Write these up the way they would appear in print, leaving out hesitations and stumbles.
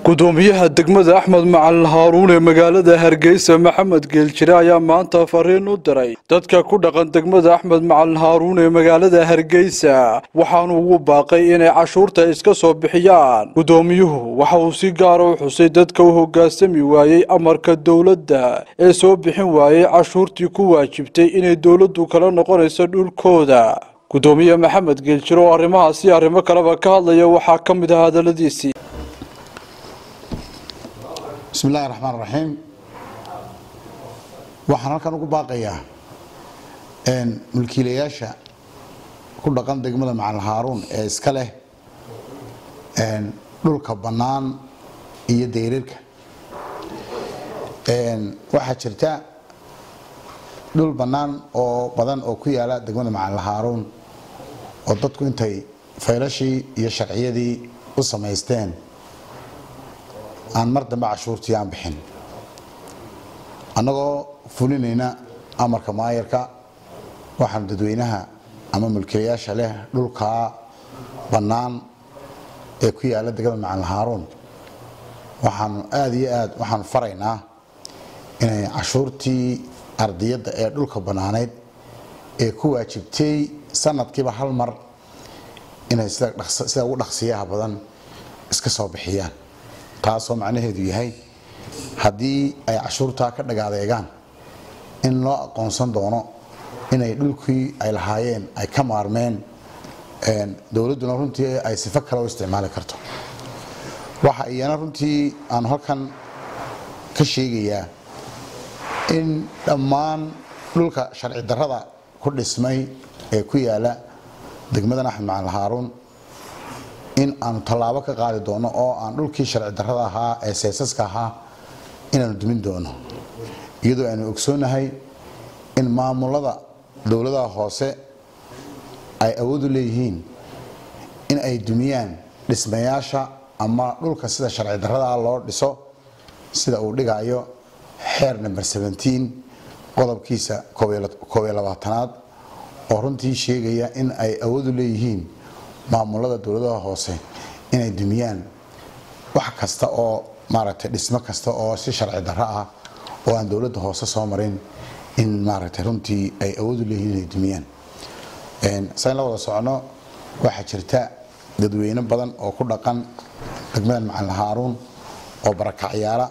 gudoomiyaha degmada Axmed Macalin Haaruun ee magaalada Hargeysa Maxamed Geeljire ayaa maanta fariin u diray dadka ku dhaqan degmada Axmed Macalin Haaruun ee magaalada Hargeysa waxaanu ugu baaqay inay cashuurta iska soo bixiyaan. Gudoomiyuhu waxa uu si gaar ah u xusay dadka u hoggaansami waayay amarka dawladda ee soo bixin waayay cashuurtii ku waajibtay inay dawladdu kala noqonayso dhulkooda. gudoomiye Maxamed Geeljire oo arrimahaasi arrimo kaleba ka hadlaya waxaa ka mid ah hadaladiisii. بسم الله الرحمن الرحيم waxaan halkan ugu baaqayaa mulkiilayaasha ku dhaqan degmada Macalin Haaruun ee iska leh dhulka banaan iyo deerirka waxa jirta dhul banaan oo badan oo ku yaala degmada Macalin Haaruun oo dadku intay faylashii iyo sharciyadii u sameysteen aan mar dambe cashuurtii aan bixin annagoo fulinayna amarka maayarka waxaan dadweynaha ama mulkiilayaasha leh dhulka banaan ee ku yaala degmada Macalin Haaruun waxaan faraynaa inay cashuurtii ardiyada ee dhulka banaaneed ee ku waajibtay sanadkiiba hal mar inay sida ugu dhaqsiyaha badan iska soo bixiyaan taasoo macnaheedu yahay haddii ay cashuurta ka dhagaadeegaan in loo aqoonsan doono inay dhulkii ay lahaayeen ay ka maarmeen dawladduna runtii ay sifo kale u isticmaali karto waxa iyana runtii aan halkan ka sheegayaa in dhammaan dhulka sharci darrada ku dhismay ee ku yaala degmadan Axmed Macalin Haaruun in aan talaabo ka qaadi doono oo aan dhulkii sharci darrada ahaa ee seesaska ahaa inaan dumin doono iyadoo aan ogsoonahay in maamulada dawladaha hoose ay awood u leeyihiin in ay dumiyaan dhismayaasha ama dhulka sida sharci darrada loo dhiso sida uu dhigayo xeer number 17 qodobkiisa 22aad oo runtii sheegaya in ay awood u leeyihiin maamulada dawladaha hoose inay dumiyaan wax kasta oo maaragtay dhismo kasta oo si sharci darro ah oo aan dawladda hoose soo marin in maaragtay runtii ay awood u leeyihiin inay dumiyaan sayna wada socono waxa jirta dadweyne badan oo ku dhaqan degmada Macalin Haaruun oo barakacyaala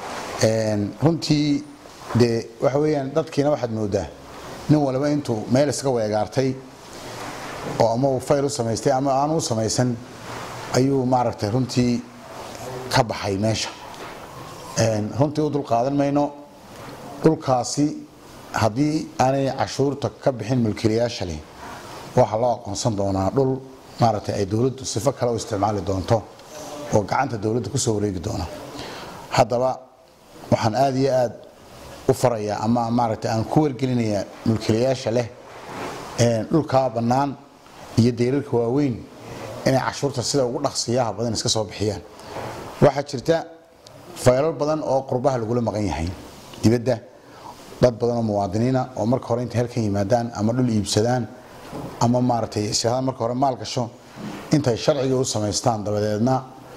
runtii waxa weeyaan dadkiina waxaad moodaa nin walba intuu meel iska weegaartay oo ama uu fayl u sameystay ama aan u sameysan ayuu maaragtay runtii ka baxay meesha runtii u dul qaadan mayno dhulkaasi haddii aanay cashuurta ka bixin mulkiilayaasha leh waxa loo aqoonsan doonaa dhul maaragtay ay dawladdu sifo kale u isticmaali doonto oo gacanta dawladda ku soo wareegi doona haddaba waxaan aad iyo aad u farayaa ama maaragtay aan ku wargelinayaa mulkiilayaasha leh dhulka banaan iyo deerirka waaweyn inay cashuurta sida ugu dhaqsiyaha badan iska soo bixiyaan waxa jirta faylal badan oo qurbaha lagu la maqan yahay dibadda dad badan oo muwaadiniina oo marka hore inta halkan yimaadaan ama dhul iibsadaan ama maaragtay shaqada marka hore maal gasho intay sharciga u sameystaan dabadeedna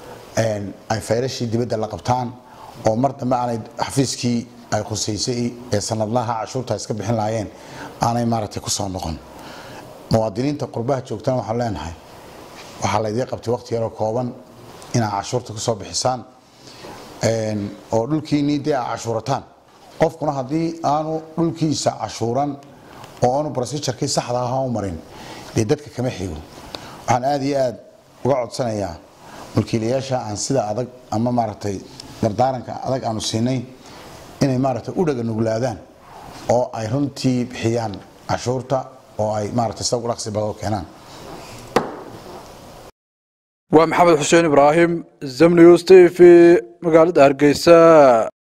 ay faylashii dibadda la qabtaan oo mar dambe aanay xafiiskii ay qusaysay ee sanadlaha cashuurta iska bixin laayeen aanay maaragtay ku soo noqon muwaadiniinta qurbaha joogtaan waxaan leenahay waxaa la idin qabtay waqti yar oo kooban inaa cashuurta ku soo bixisaan oo dhulkiinii dee cashuurataan qofkuna haddii aanu dhulkiisa cashuuran oo aanu procedure-kii saxda ah u marin dee dadka kama xigo waxaan aad iyo aad uga codsanayaa mulkiilayaasha aan sida adag ama maaragtay dardaaranka adag aanu siinay inay maaragtay u dhaga nuglaadaan oo ay runtii bixiyaan cashuurta oo ay maaragtay sawir dhaqsi badan keenaan waa Maxamed Xuseen Ibraahim Zamniyo TV magaalada Hargeysa.